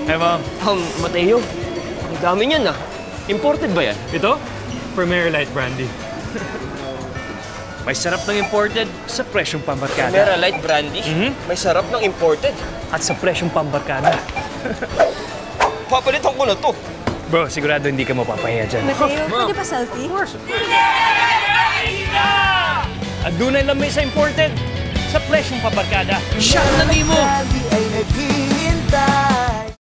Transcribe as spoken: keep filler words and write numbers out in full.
Hey, ma'am. Um, Mateo, ang dami niyan ah. Imported ba yan? Ito? Premier Light Brandy. May sarap ng imported sa presyong pambarkada. Primera Light Brandy? Mhm. May sarap ng imported. At sa presyong pambarkada. Papalitan ko na to. Bro, sigurado hindi ka mapapahiya dyan. Mateo, pwede pa selfie? Of course. At dunay lamay sa imported sa presyong pambarkada. Siya na, Nemo!